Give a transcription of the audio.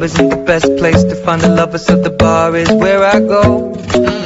club isn't the best place to find the lovers, so the bar is where I go.